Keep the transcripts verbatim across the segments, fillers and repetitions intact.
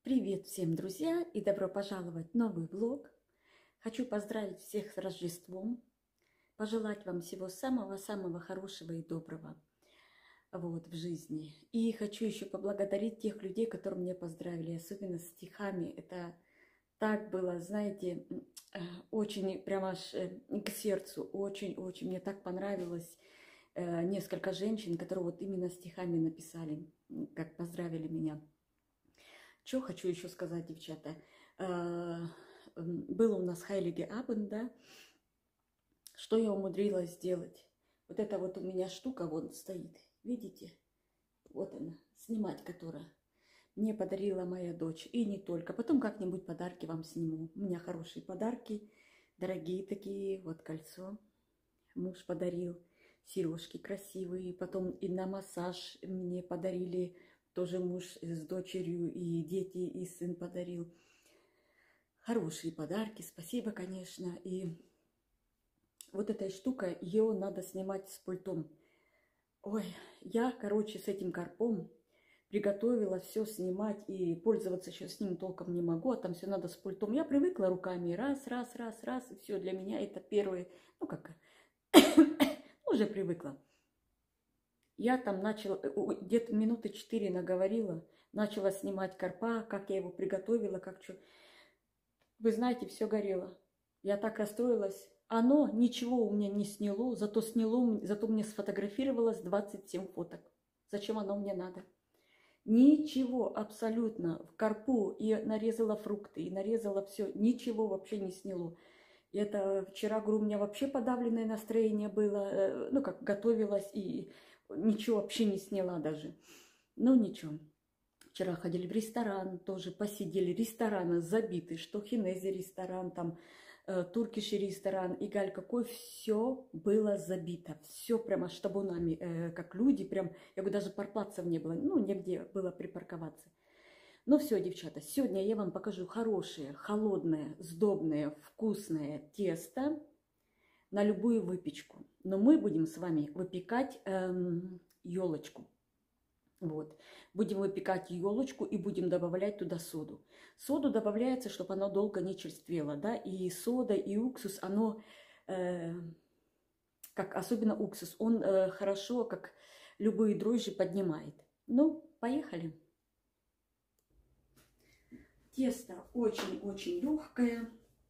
Привет всем, друзья, и добро пожаловать в новый влог. Хочу поздравить всех с Рождеством, пожелать вам всего самого-самого хорошего и доброго вот, в жизни. И хочу еще поблагодарить тех людей, которые меня поздравили, особенно с стихами. Это так было, знаете, очень прямо аж к сердцу, очень-очень. Мне так понравилось. Несколько женщин, которые вот именно стихами написали, как поздравили меня. Что хочу еще сказать, девчата. Было у нас Хайлиге Абен, да? Что я умудрилась сделать? Вот эта вот у меня штука вон стоит. Видите? Вот она, снимать которая. Мне подарила моя дочь. И не только. Потом как-нибудь подарки вам сниму. У меня хорошие подарки. Дорогие такие. Вот кольцо. Муж подарил. Сережки красивые. Потом и на массаж мне подарили. Тоже муж с дочерью, и дети, и сын подарил. Хорошие подарки, спасибо, конечно. И вот эта штука, ее надо снимать с пультом. Ой, я, короче, с этим карпом приготовила все снимать, и пользоваться еще с ним толком не могу, а там все надо с пультом. Я привыкла руками, раз, раз, раз, раз, и все, для меня это первый, ну как, уже привыкла. Я там начала, где-то минуты четыре наговорила, начала снимать карпа, как я его приготовила, как что. Вы знаете, все горело. Я так расстроилась. Оно ничего у меня не сняло, зато сняло, зато мне сфотографировалось двадцать семь фоток. Зачем оно мне надо? Ничего абсолютно. В карпу и нарезала фрукты, и нарезала все. Ничего вообще не сняло. И это вчера, говорю, у меня вообще подавленное настроение было. Ну, как готовилась и... Ничего вообще не сняла даже. Ну, ничего. Вчера ходили в ресторан, тоже посидели. Рестораны забиты. Что Хинези ресторан, там, э, Туркиши ресторан. И галь какой, все было забито. Все прямо штабунами, э, как люди. Прям, я говорю, даже паркплацев не было. Ну, негде было припарковаться. Ну, все, девчата, сегодня я вам покажу хорошее, холодное, сдобное, вкусное тесто на любую выпечку. Но мы будем с вами выпекать эм, елочку. Вот. Будем выпекать елочку и будем добавлять туда соду. Соду добавляется, чтобы оно долго не черствело. Да? И сода, и уксус, оно, э, как, особенно уксус, он э, хорошо, как любые дрожжи, поднимает. Ну, поехали. Тесто очень-очень легкое.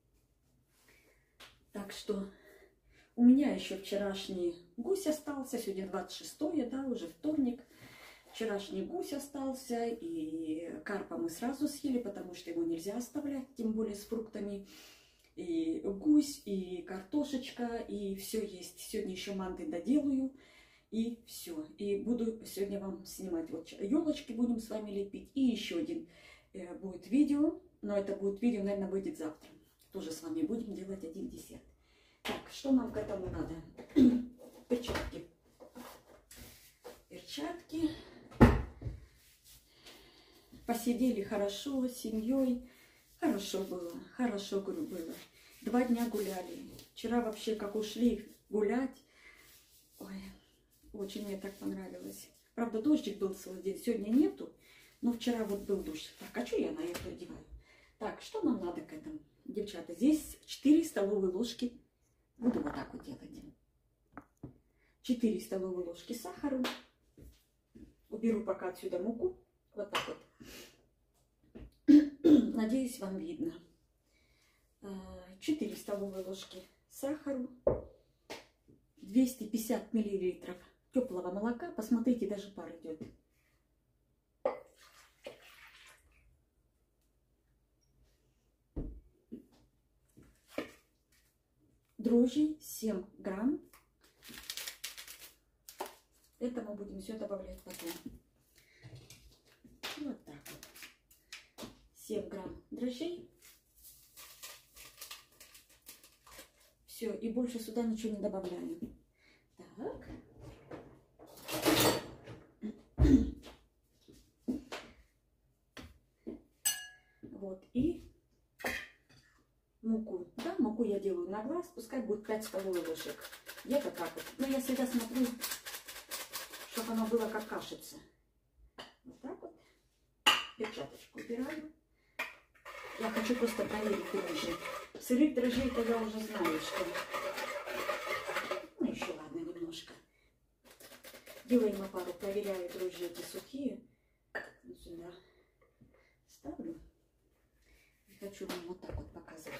Так что... У меня еще вчерашний гусь остался, сегодня двадцать шестое, да, уже вторник. Вчерашний гусь остался, и карпа мы сразу съели, потому что его нельзя оставлять, тем более с фруктами. И гусь, и картошечка, и все есть. Сегодня еще манты доделаю, и все. И буду сегодня вам снимать, вот елочки будем с вами лепить. И еще один э, будет видео, но это будет видео, наверное, выйдет завтра. Тоже с вами будем делать один десерт. Так, что нам к этому надо? Перчатки. Перчатки. Посидели хорошо, с семьей. Хорошо было, хорошо, говорю, было. Два дня гуляли. Вчера вообще как ушли гулять. Ой, очень мне так понравилось. Правда, дождик был целый день, сегодня нету. Но вчера вот был дождь. Так, а что я на это одеваю? Так, что нам надо к этому? Девчата, здесь четыре столовые ложки. Буду вот так вот делать. четыре столовые ложки сахара. Уберу пока отсюда муку. Вот так вот. Надеюсь, вам видно. четыре столовые ложки сахара. двести пятьдесят миллилитров теплого молока. Посмотрите, даже пар идет. Дрожжи семь грамм. Это мы будем все добавлять потом. Вот так вот. семь грамм дрожжей. Все, и больше сюда ничего не добавляем. Так. Вот, и муку. Да, муку я делаю на глаз, пускай будет пять столовых ложек. Где-то так вот. Но я всегда смотрю, чтобы оно было как кашица. Вот так вот. Перчаточку убираю. Я хочу просто проверить дрожжи. Сырых дрожжей-то я уже знаю, что... Ну, еще ладно, немножко. Делаем опару, проверяю дрожжи эти сухие. Вот сюда ставлю. И хочу вам вот так вот показать.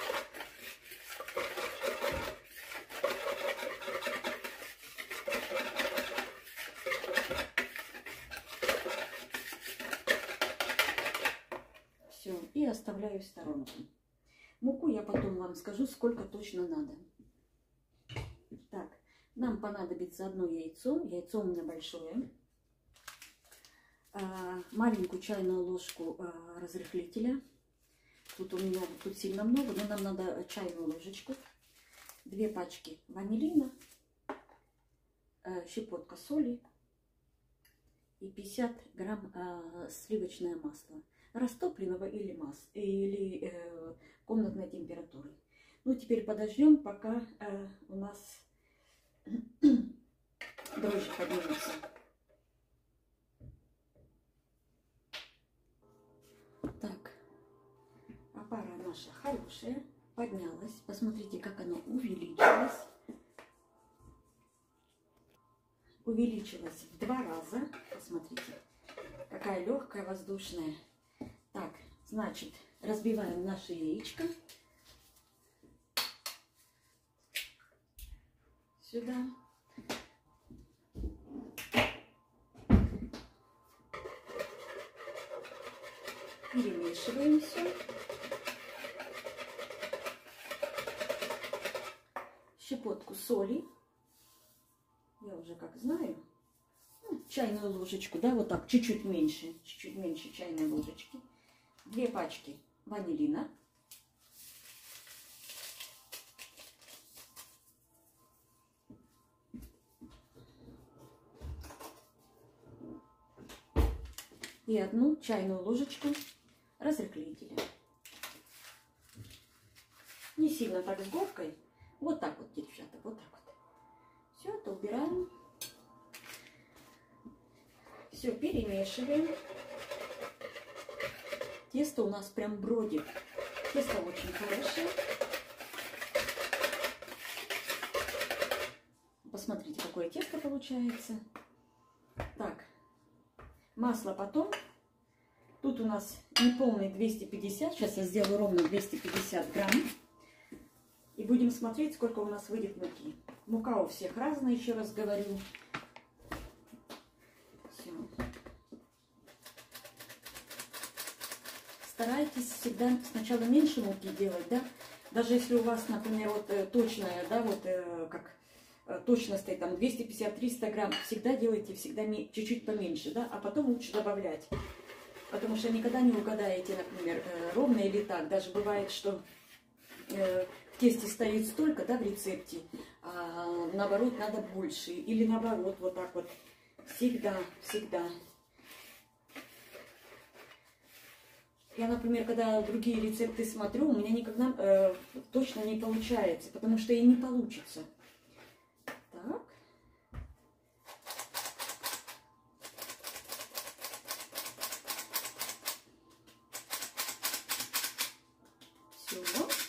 Все, и оставляю в сторонку. Муку я потом вам скажу, сколько точно надо. Так, нам понадобится одно яйцо. Яйцо у меня большое. А, маленькую чайную ложку а, разрыхлителя. Тут у меня тут сильно много, но нам надо чайную ложечку. Две пачки ванилина. А, щепотка соли. И пятьдесят грамм а, сливочное масло. Растопленного или, масла, или э, комнатной температуры. Ну, теперь подождем, пока э, у нас дрожжи поднимутся. Так, опара наша хорошая, поднялась. Посмотрите, как она увеличилась. Увеличилась в два раза. Посмотрите, какая легкая, воздушная. Так, значит, разбиваем наше яичко сюда. Перемешиваем все. Щепотку соли. Я уже как знаю. Ну, чайную ложечку, да, вот так, чуть-чуть меньше, чуть-чуть меньше чайной ложечки. Две пачки ванилина. И одну чайную ложечку разрыхлителя. Не сильно так с горкой. Вот так вот, девчата, вот так вот. Все, это убираем. Все, перемешиваем. Тесто у нас прям бродит. Тесто очень хорошее. Посмотрите, какое тесто получается. Так, масло потом. Тут у нас неполный двести пятьдесят. Сейчас я сделаю ровно двести пятьдесят грамм. И будем смотреть, сколько у нас выйдет муки. Мука у всех разная, еще раз говорю. Все. Старайтесь всегда сначала меньше муки делать, да. Даже если у вас, например, вот э, точная, да, вот э, как э, точно стоит там двести пятьдесят — триста грамм, всегда делайте всегда чуть-чуть поменьше, да, а потом лучше добавлять. Потому что никогда не угадаете, например, э, ровно или так. Даже бывает, что э, в тесте стоит столько, да, в рецепте, а наоборот надо больше. Или наоборот, вот так вот. Всегда, всегда. Я, например, когда другие рецепты смотрю, у меня никогда э, точно не получается, потому что и не получится. Так. Все.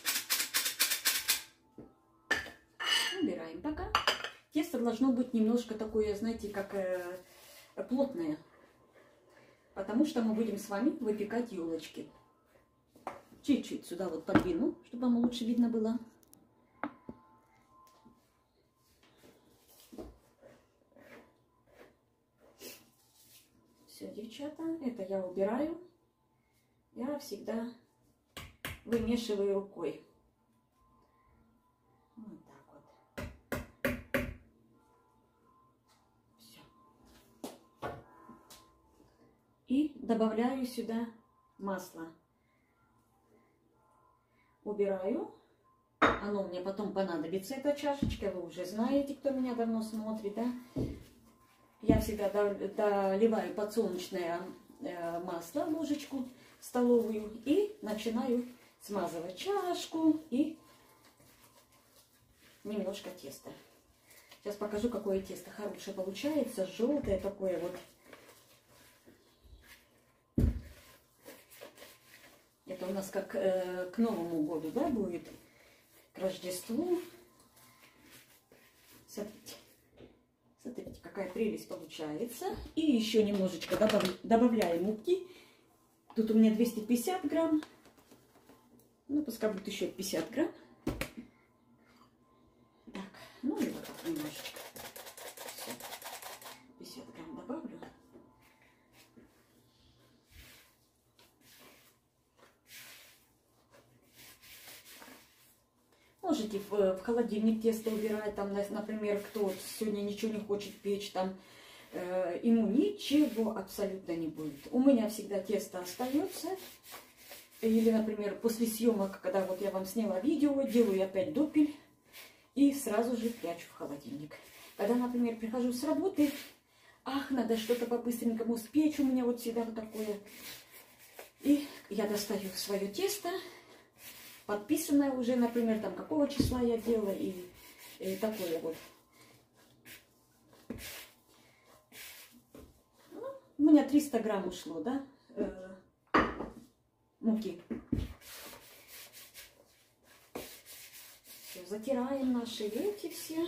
Убираем пока. Тесто должно быть немножко такое, знаете, как э, плотное. Потому что мы будем с вами выпекать елочки. Чуть-чуть сюда вот подвину, чтобы вам лучше видно было. Все, девчата, это я убираю. Я всегда вымешиваю рукой. Вот так вот. Все. И добавляю сюда масло. Убираю. Оно мне потом понадобится, эта чашечка. Вы уже знаете, кто меня давно смотрит, да? Я всегда доливаю подсолнечное масло, ложечку столовую, и начинаю смазывать чашку и немножко теста. Сейчас покажу, какое тесто хорошее получается. Желтое такое вот. Это у у нас как э, к Новому году, да, будет, к Рождеству. Смотрите, смотрите, какая прелесть получается. И еще немножечко добав, добавляем муки. Тут у меня двести пятьдесят грамм. Ну, пускай будет еще пятьдесят грамм. Так, ну и вот так немножечко. Все. пятьдесят грамм добавлю. Можете в, в холодильник тесто убирать, там, например, кто сегодня ничего не хочет печь, там, э, ему ничего абсолютно не будет. У меня всегда тесто остается. Или, например, после съемок, когда вот я вам сняла видео, делаю опять допель и сразу же прячу в холодильник. Когда, например, прихожу с работы, ах, надо что-то по-быстренькому спечь, у меня вот всегда вот такое. И я достаю свое тесто, подписанное уже, например, там какого числа я делала, и, и такое вот. Ну, у меня триста грамм ушло, да, э, муки. Все, затираем наши эти все.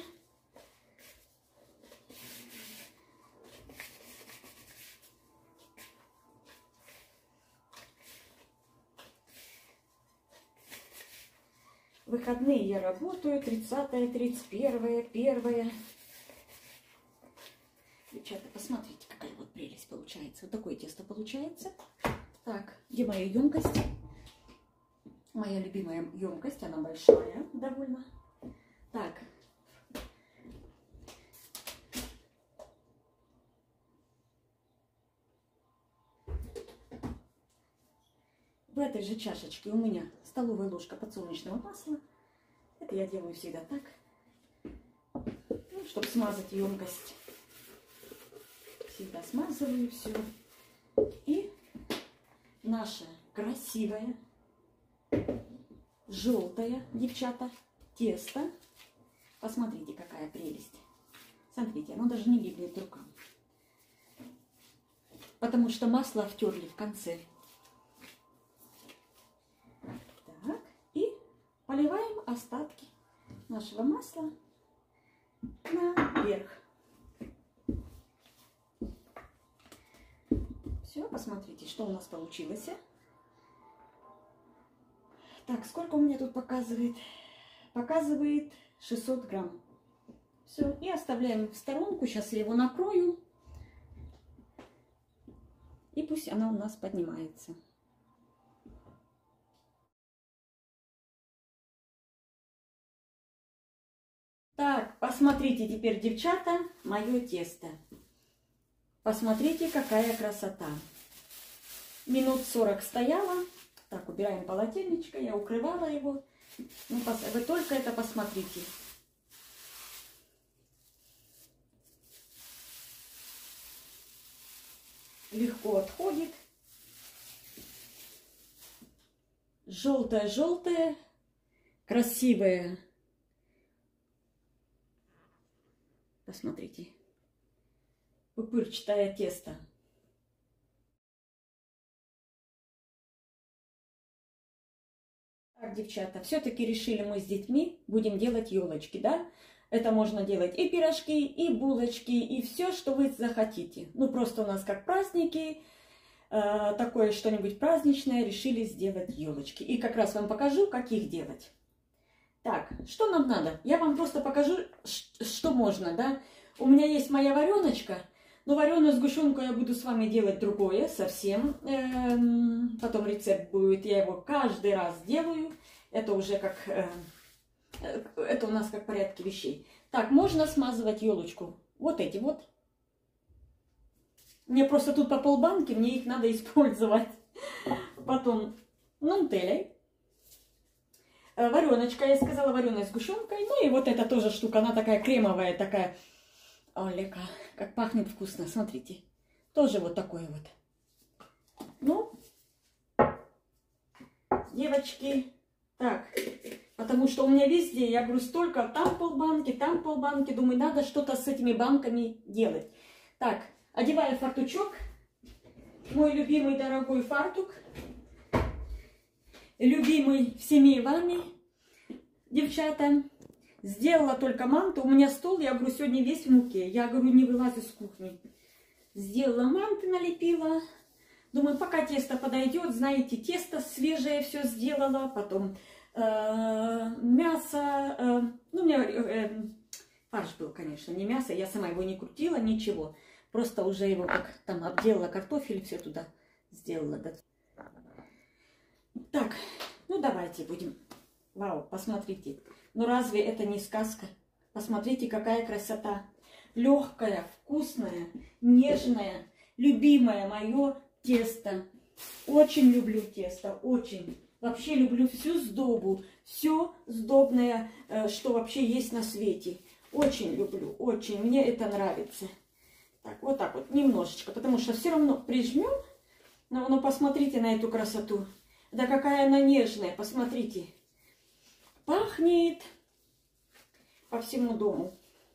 В выходные я работаю, тридцатое, тридцать первое, первое. Девчата, посмотрите, какая вот прелесть получается. Вот такое тесто получается. Так, где моя емкость? Моя любимая емкость, она большая довольно. Так. В этой же чашечке у меня столовая ложка подсолнечного масла. Это я делаю всегда так, ну, чтобы смазать емкость. Всегда смазываю все. И наше красивое, желтое, девчата, тесто. Посмотрите, какая прелесть. Смотрите, оно даже не липнет рукам. Потому что масло втерли в конце. Так, и поливаем остатки нашего масла наверх. Все, посмотрите, что у нас получилось. Так, сколько у меня тут показывает? Показывает шестьсот грамм. Все, и оставляем в сторонку. Сейчас я его накрою. И пусть она у нас поднимается. Так, посмотрите теперь, девчата, мое тесто. Посмотрите, какая красота. Минут сорок стояла. Так, убираем полотенечко, я укрывала его. Ну, вы только это посмотрите. Легко отходит. Желтое-желтое, красивое. Посмотрите. Пупырчатое тесто. Так, девчата, все-таки решили мы с детьми, будем делать елочки, да? Это можно делать и пирожки, и булочки, и все, что вы захотите. Ну, просто у нас как праздники, э, такое что-нибудь праздничное, решили сделать елочки. И как раз вам покажу, как их делать. Так, что нам надо? Я вам просто покажу, что можно, да? У меня есть моя вареночка, но вареную сгущенку я буду с вами делать другое совсем. Эм, потом рецепт будет, я его каждый раз делаю. Это уже как, э, это у нас как в порядке вещей. Так, можно смазывать елочку. Вот эти вот. Мне просто тут по полбанки, мне их надо использовать. Потом нутеллой. Вареночка, я сказала, вареной сгущенкой. Ну и вот эта тоже штука, она такая кремовая, такая. Олека, как пахнет вкусно, смотрите. Тоже вот такое вот. Ну, девочки, так, потому что у меня везде, я говорю, столько, там полбанки, там полбанки. Думаю, надо что-то с этими банками делать. Так, одеваю фартучок. Мой любимый дорогой фартук. любимый всеми вами, девчата. Сделала только манту. У меня стол, я говорю, сегодня весь в муке. Я говорю, не вылазю с кухни. Сделала манты, налепила. Думаю, пока тесто подойдет, знаете, тесто свежее все сделала. Потом э, мясо. Э, ну, у меня э, фарш был, конечно, не мясо. Я сама его не крутила, ничего. Просто уже его как там обделала картофель, все туда сделала. Да. Так, ну давайте будем. Вау, посмотрите. Ну разве это не сказка? Посмотрите, какая красота. Легкая, вкусная, нежная, любимое мое тесто. Очень люблю тесто, очень. Вообще люблю всю сдобу, все сдобное, что вообще есть на свете. Очень люблю, очень. Мне это нравится. Так, вот так вот, немножечко, потому что все равно прижмем. Но, но посмотрите на эту красоту. Да какая она нежная, посмотрите. Пахнет по всему дому.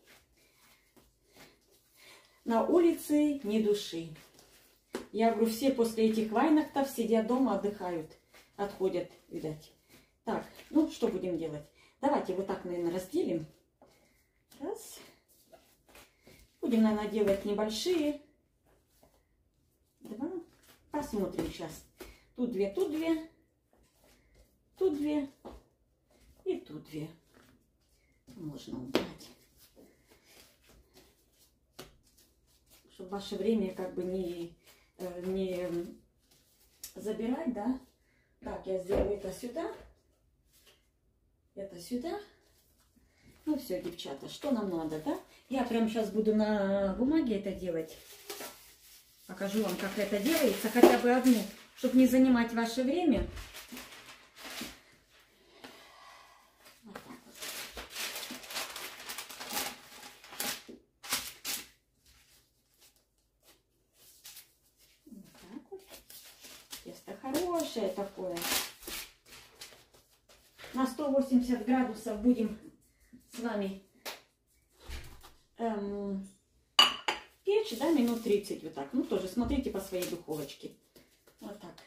На улице ни души. Я говорю, все после этих вайнахтов сидят дома, отдыхают. Отходят, видать. Так, ну что будем делать? Давайте вот так, наверное, разделим. Раз. Будем, наверное, делать небольшие. Два. Посмотрим сейчас. Тут две, тут две. Тут две. И тут две. Можно убрать. Чтобы ваше время как бы не, не забирать, да. Так, я сделаю это сюда. Это сюда. Ну все, девчата, что нам надо, да? Я прям сейчас буду на бумаге это делать. Покажу вам, как это делается. Хотя бы одну, чтобы не занимать ваше время. Хорошее такое. На сто восемьдесят градусов будем с вами эм, печь, да, минут тридцать вот так. Ну, тоже смотрите по своей духовочке. Вот так.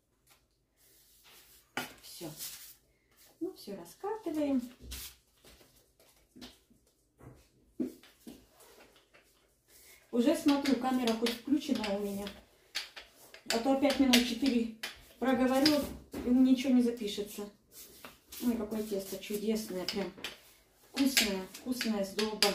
Все. Ну, все раскатываем. Уже смотрю, камера хоть включена у меня. А то опять минут четыре проговорю, и ничего не запишется. Ой, какое тесто чудесное, прям вкусное, вкусная сдоба.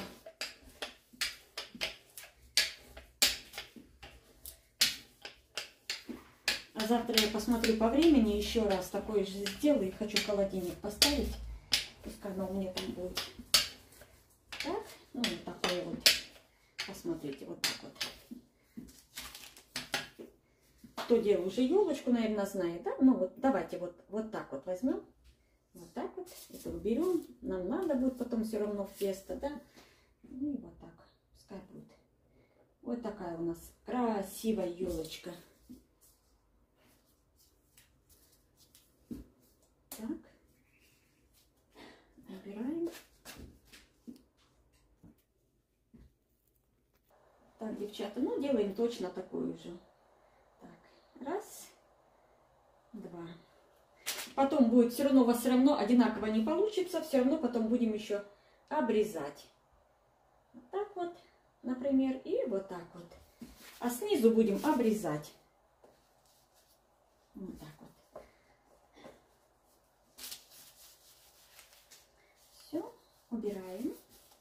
А завтра я посмотрю по времени еще раз, такое же сделаю. Хочу в холодильник поставить. Пускай оно у меня там будет. Так, ну вот такое вот. Посмотрите, вот так вот. Кто делал уже елочку, наверное, знает, да? Ну вот давайте вот, вот так вот возьмем. Вот так вот. Это уберем. Нам надо будет потом все равно в тесто, да? Ну и вот так. Пускай будет. Вот такая у нас красивая елочка. Так. Убираем. Так, девчата, ну делаем точно такую же. Раз, два. Потом будет все равно, у вас все равно одинаково не получится. Все равно потом будем еще обрезать. Вот так вот, например, и вот так вот. А снизу будем обрезать. Вот так вот. Все, убираем.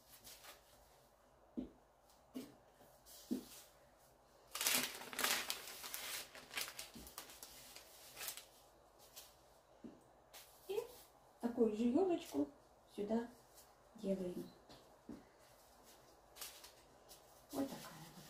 Такую же елочку сюда делаем. Вот такая вот.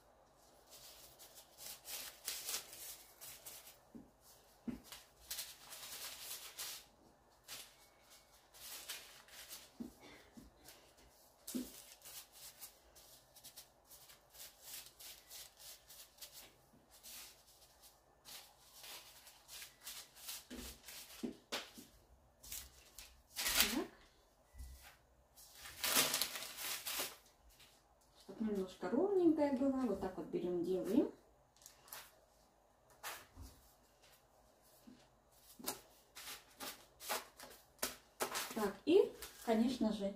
Немножко ровненькая была. Вот так вот берем, делаем. Так, и, конечно же,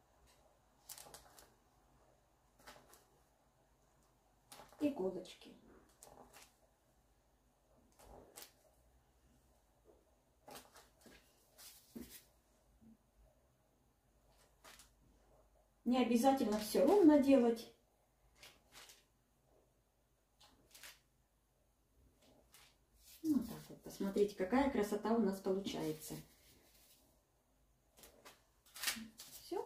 иголочки. Не обязательно все ровно делать. Вот так вот. Посмотрите, какая красота у нас получается. Все.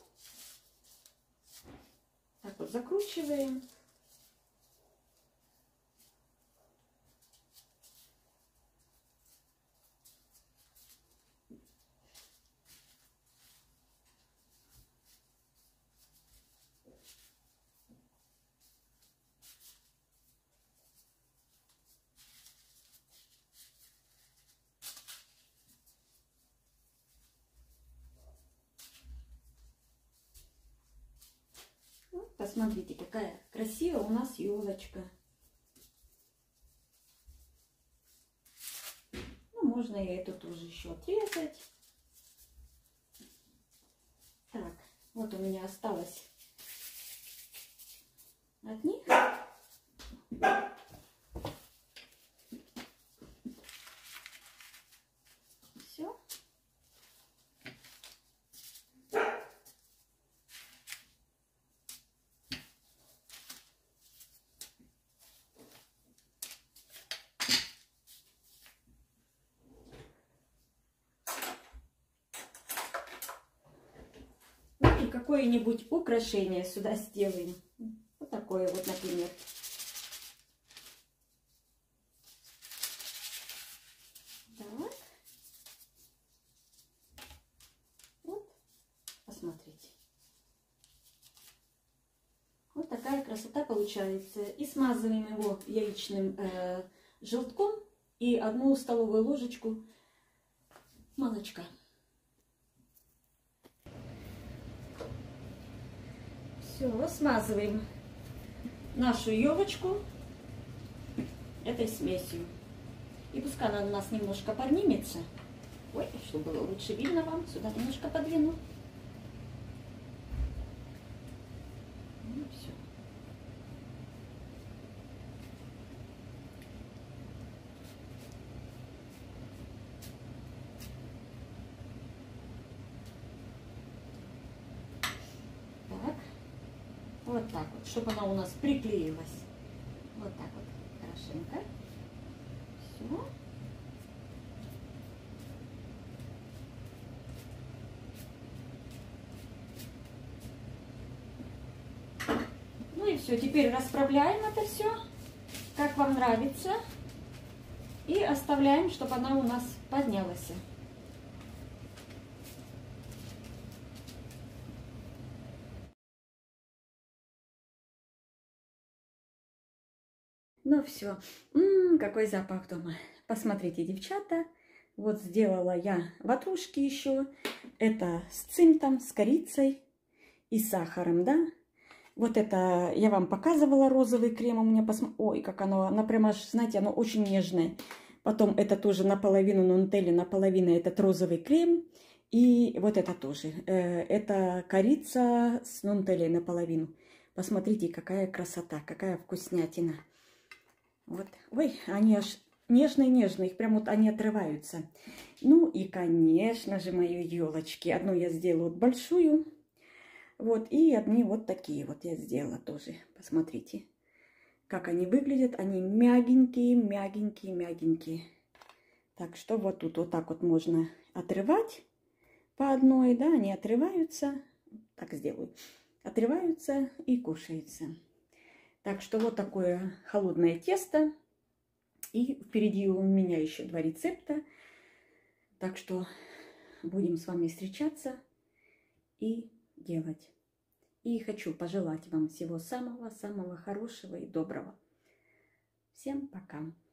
Так вот закручиваем. Посмотрите, какая красивая у нас елочка. Ну, можно и эту тоже еще отрезать. Так, вот у меня осталось от них. Все. Ну и какое-нибудь украшение сюда сделаем. Вот такое вот, например. Так. Вот. Посмотрите. Вот такая красота получается. И смазываем его яичным э, желтком и одну столовую ложечку молочка. Все, смазываем нашу елочку этой смесью. И пускай она у нас немножко поднимется. Ой, чтобы было лучше видно вам, сюда немножко подвину. Ну, все. Так. Вот так вот, чтобы она у нас приклеилась. Вот так вот, хорошенько. Все. Ну и все, теперь расправляем это все, как вам нравится. И оставляем, чтобы она у нас поднялась. Ну все, М-м, какой запах дома. Посмотрите, девчата, вот сделала я ватрушки еще. Это с цимтом, с корицей и сахаром, да. Вот это я вам показывала, розовый крем у меня. Посмо... Ой, как оно, оно прямо, знаете, оно очень нежное. Потом это тоже наполовину нутелли, наполовину этот розовый крем. И вот это тоже. Это корица с нутеллой наполовину. Посмотрите, какая красота, какая вкуснятина. Вот. Ой, они аж нежные-нежные, их прям вот они отрываются. Ну и, конечно же, мои елочки. Одну я сделала вот большую. Вот, и одни вот такие вот я сделала тоже. Посмотрите, как они выглядят. Они мягенькие, мягенькие, мягенькие. Так что вот тут вот так вот можно отрывать по одной, да, они отрываются. Так сделаю. Отрываются и кушаются. Так что вот такое холодное тесто. И впереди у меня еще два рецепта. Так что будем с вами встречаться и делать. И хочу пожелать вам всего самого-самого хорошего и доброго. Всем пока!